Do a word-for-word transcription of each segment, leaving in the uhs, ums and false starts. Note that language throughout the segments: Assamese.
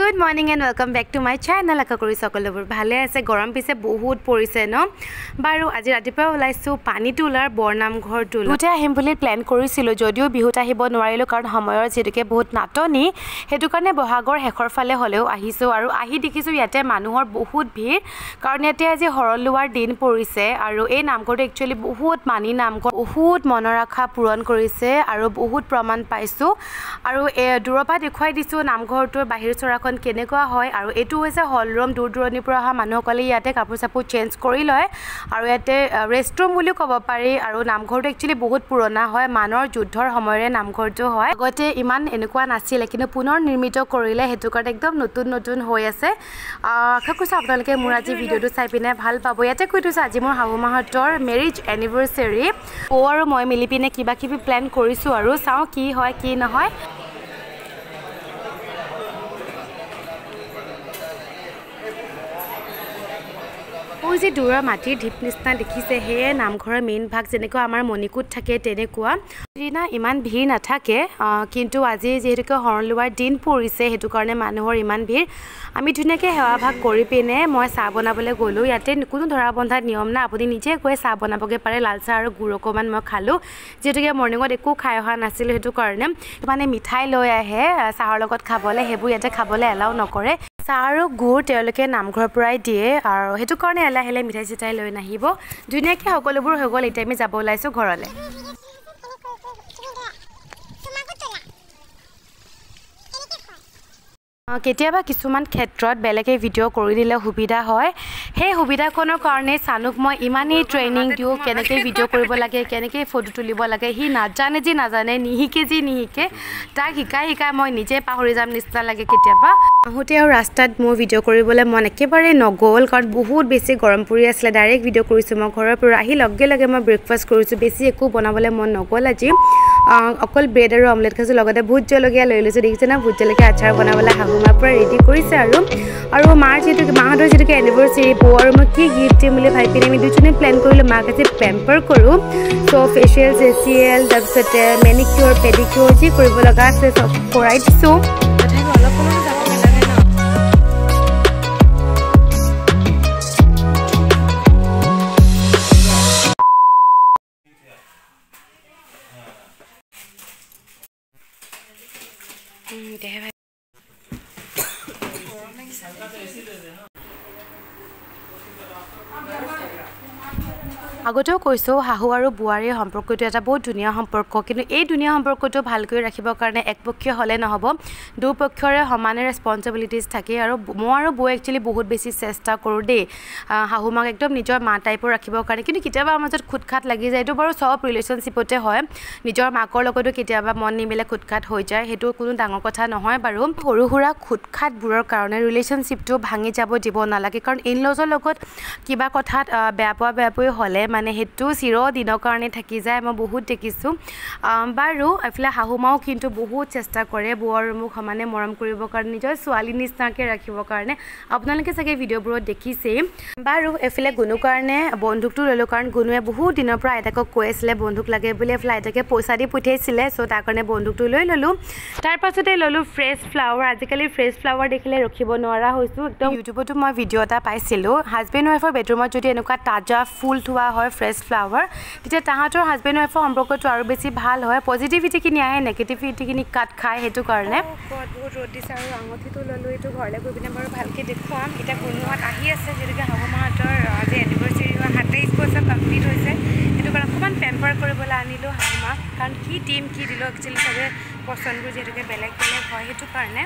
Good morning and welcome back to my channel. আশা কৰি সকলোবোৰ ভালে আছে গৰম পিছে বহুত পৰিছে ন বাৰু আজি ৰাতিপুৱা ওলাইছো পানী তোলাৰ বৰনাম ঘৰ তোল উঠে আহিম বুলি প্ল্যান কৰিছিলো যদিও বিহুত আহিব নোৱাৰিলো কাৰণ সময়ৰ যেতিকে বহুত নাটনি হেতু কাৰণে বহাগৰ হেখৰ ফালে হলেও আহিছো আৰু আহি দেখিছো ইয়াতে মানুহৰ বহুত ভিৰ কাৰণ ইয়াতে আজি হৰলুৱাৰ দিন পৰিছে আৰু এই নামঘৰটো একচুয়ালি বহুত মানি নামঘৰ বহুত মনৰাখা পূৰণ কৰিছে আৰু বহুত প্ৰমাণ পাইছো আৰু এ দুৰপা দেখুৱাই দিছো নামঘৰটোৰ বাহিৰ চৰাখন কেনেকুৱা হয় আৰু এটো হৈছে হল ৰুম দূৰ দূৰণিৰ পৰা অহা মানুহকলে ইয়াতে কাপোৰ চাপোৰ চেঞ্জ কৰি লয় আৰু ইয়াতে ৰেষ্টৰুম বুলি ক'ব পাৰি আৰু নামঘৰটো একচুয়ালি বহুত পুৰণা হয় মানৰ যুদ্ধৰ সময়ৰে নামঘৰটো হয় আগতে ইমান এনেকুৱা নাছিল কিন্তু পুনৰ নিৰ্মিত কৰিলে হেতু কাৰণে একদম নতুন নতুন হৈ আছে আশা কৰিছো আপোনালোকে মোৰ আজি ভিডিওটো চাই পিনে ভাল পাব ইয়াতে কৈ দিছো আজি মোৰ হাউ মাহতৰ মেৰিজ এনিভাৰ্সাৰী ও আৰু মই মিলি পিনে কিবা কিবি প্ল্যান কৰিছো আৰু চাও কি হয় কি নহয় ওই যে দূৰৰ মাটিৰ ঢিপ নিচিনা দেখিছে হে নামঘৰৰ মেইন ভাগ যেনেকৈ আমাৰ মণিকুট থাকে তেনেকুৱা দিনা ইমান ভিৰ নাথাকে কিন্তু আজি যেহেতুকে হৰলুৱাৰ দিন পৰিছে হেতু কাৰণে মানুহৰ ইমান ভিৰ আমি ধুনিয়াকে হেৱা ভাগ কৰি পিনে মই চাহ বনাবলৈ গলো ইয়াতে কোনো ধৰা বন্ধা নিয়ম না আপুনি নিজে গৈ চাহ বনাবগে পাৰে লাল চাহ আৰু গুড় অকমান মই খালো যেহেতুকে মৰ্নিঙত একো খাই অহা নাছিল হেতু কাৰণে মানে মিঠাই লৈ আহে চাহৰ লগত খাবলৈ হেবু ইয়াতে খাবলৈ এলাও নকৰে চাহ আৰু গুড় তেওঁলোকে নামঘৰৰ পৰাই দিয়ে আৰু হেতু কাৰণে এলা হেলে মিঠাই চিঠাই লৈ নাহিব ধুনিয়াকে সকলোবোৰ হৈ গল এতিয়া আমি যাব ওলাইছো ঘৰলে কেতিয়াবা কিছুমান ক্ষেত্ৰত বেলেগে ভিডিও কৰি দিলে সুবিধা হয় সেই সুবিধাখনৰ কাৰণে সানুক মই ইমানেই ট্ৰেইনিং দিও কেনেকৈ ভিডিও কৰিব লাগে কেনেকৈ ফটো তুলিব লাগে হি নাজানে যি নাজানে নিহিকে যি নিহিকে তাক শিকাই শিকাই মই নিজে পাহৰি যাম নিচিনা লাগে কেতিয়াবা আহোতে আৰু ৰাস্তাত মোৰ ভিডিও কৰিবলৈ মন একেবাৰে নগল কাৰণ বহুত বেছি গৰম পৰি আছিল ডাইৰেক্ট ভিডিও কৰিছো মই ঘৰৰ পৰা আহি লগে লগে মই ব্ৰেকফাষ্ট কৰিছো বেছি একো বনাবলৈ মন নগল আজি অকল ব্ৰেড আৰু অমলেট খাইছো লগতে ভুট জলকীয়া লৈ লৈছো দেখিছে না ভুট জলকীয়া আচাৰ বনাবলৈ হাহুমাৰ পৰা ৰেডি কৰিছে আৰু আৰু মাৰ যেটো মাহতৰ যেটো এনিভাৰ্সাৰী বো আৰু মই কি গিফট দিম বুলি ভাবি পিনে আমি দুজনে প্ল্যান কৰিলো মাক আজি পেম্পাৰ কৰো সো ফেশিয়াল ফেশিয়াল তাৰপিছতে মেনিকিউৰ পেডিকিউৰ যি কৰিব লগা আছে সব কৰাই দিছো তথাপি অলপ অলপ যাব লাগে ন দেহে আগতেও কৈছো হাহু আৰু বুৱাৰীৰ সম্পৰ্কটো এটা বহুত ধুনীয়া সম্পৰ্ক কিন্তু এই ধুনীয়া সম্পৰ্কটো ভালকৈ ৰাখিবৰ কাৰণে একপক্ষীয় হলে নহব দুপক্ষৰে সমানে ৰেসপন্সিবিলিটিজ থাকে আৰু মই আৰু বু একচুয়ালি বহুত বেছি চেষ্টা কৰো দে হাহু মাক একদম নিজৰ মা টাইপৰ ৰাখিবৰ কাৰণে কিন্তু কেতিয়াবা মাজত খুটখাট লাগি যায় এটো বাৰু সব ৰিলেশনশিপতে হয় নিজৰ মাকৰ লগতো কেতিয়াবা মন নিমিলে খুটখাট হৈ যায় হেতু কোনো ডাঙৰ কথা নহয় বাৰু সৰু হুৰা খুটখাট বুৰৰ কাৰণে ৰিলেশনশিপটো ভাঙি যাব দিব নালাগে কাৰণ ইনলজৰ লগত কিবা কথাত বেয়া পোৱা বেয়া পোৱা হলে মানে হেতু চিৰ দিনৰ কাৰণে থাকি যায় মই বহুত দেখিছো বাৰু এফলা হাহুমাও কিন্তু বহুত চেষ্টা কৰে বুৰ মুখ সমানে মৰম কৰিব কাৰণে নিজৰ ছোৱালী নিচিনাকে ৰাখিবৰ কাৰণে আপোনালোকে চাগে ভিডিওবোৰত দেখিছে বাৰু এফলে গুণু কাৰণে বন্ধুকটো ললো কাৰণ গুণুৱে বহুত দিনৰ পৰা এটাকক কৈ আছিল বন্ধুক লাগে বুলি এফলা এটাকে পইচা দি পঠিয়াইছিলে সো তাৰ কাৰণে বন্ধুকটো লৈ ললো তাৰ পাছতে ললো ফ্ৰেছ ফ্লাৱাৰ আজিকালি ফ্ৰেছ ফ্লাৱাৰ দেখিলে ৰখিব নোৱাৰা হৈছো একদম ইউটিউবতো মই ভিডিও এটা পাইছিলো হাজবেণ্ড ওয়াইফৰ বেডৰুমত যদি এনেকুৱা তাজা ফুল থোৱা হয় ফ্ৰেছ ফ্লাৱাৰ তেতিয়া তাহাঁতৰ হাজবেণ্ড ওয়াইফৰ সম্পৰ্কটো আৰু বেছি ভাল হয় পজিটিভিটি কিনি আহে নেগেটিভিটি কিনি কাট খায় হেতু কাৰণে বহুত বহুত ৰ'দ দিছে আৰু আঙঠিটো ললো এইটো ঘৰলৈ গৈ পিনে বাৰু ভালকৈ দেখুৱাম এতিয়া গুণুহঁত আহি আছে যেনেকৈ হাহুমাহঁতৰ আজি এনিভাৰ্সাৰী হয় সাতাইছ বছৰ কমপ্লিট হৈছে সেইটো কাৰণে অকণমান পেম্পাৰ কৰিবলৈ আনিলোঁ হাহুমাক কাৰণ কি টিম কি দিলোঁ একচুৱেলি চবে পচন্দবোৰ যিহেতুকে বেলেগ বেলেগ হয় সেইটো কাৰণে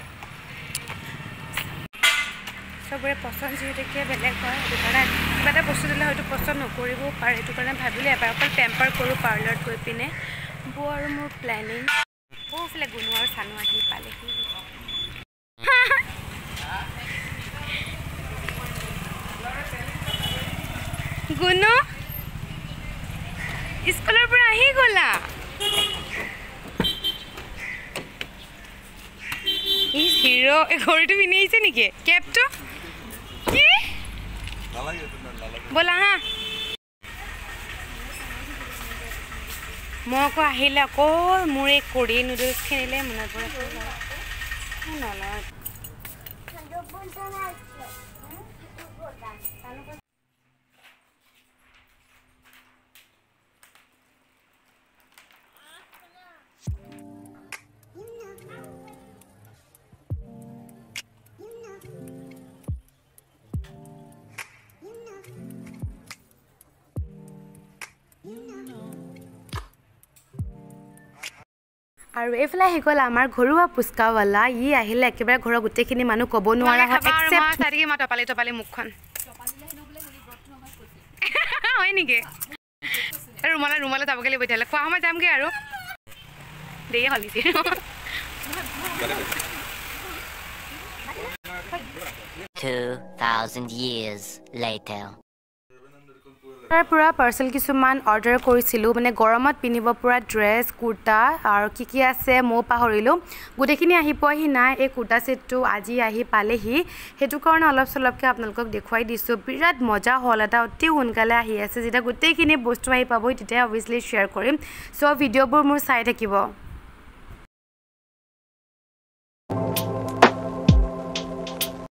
সবৰে পছন্দ যেহেতুকে বেলেগ হয় সেইটো কাৰণে কিবা এটা বস্তু দিলে হয়তো পছন্দ নকৰিবও পাৰে সেইটো কাৰণে ভাবিলোঁ এবাৰ অকল পেম্পাৰ কৰোঁ পাৰ্লাৰত গৈ পিনে বৌ আৰু মোৰ প্লেনিং বৌফালে গুণু আৰু চানু আহি পালেহি গুণু স্কুলৰ পৰা আহি গ'লা ই হিৰো ঘড়ীটো পিন্ধি আহিছে নেকি কেপটো কি বলা হা মই আকৌ আহিলে অকল মোৰ এই কোৰিয়ান নুডলছ খেলিলে মনত পৰে নলয় আৰু এইফালে আহি গ'ল আমাৰ ঘৰুৱা পুচকাৱালা ই আহিলে একেবাৰে ঘৰৰ গোটেইখিনি মানুহ ক'ব নোৱাৰা হয় এক্সেপ্ট চাৰি মই টপালি টপালি মুখখন হয় নেকি ৰুমালে ৰুমালে যাবগৈ লাগিব তেতিয়াহ'লে খোৱা সময় যামগৈ আৰু দেৰি হ'ল নেকি two thousand years later তাৰ পৰা পাৰ্সেল কিছুমান অৰ্ডাৰ কৰিছিলোঁ মানে গৰমত পিন্ধিব পৰা ড্ৰেছ কুৰ্তা আৰু কি কি আছে মই পাহৰিলোঁ গোটেইখিনি আহি পোৱাহি নাই এই কুৰ্তা সেটটো আজি আহি পালেহি হেতু কাৰণে অলপ চলপকৈ আপোনালোকক দেখুৱাই দিছোঁ বিৰাট মজা হ'ল এটা অতি সোনকালে আহি আছে যেতিয়া গোটেইখিনি বস্তু আহি পাবই তেতিয়া অবভিয়াছলি শ্বেয়াৰ কৰিম সো ভিডিঅ'বোৰ মোৰ চাই থাকিব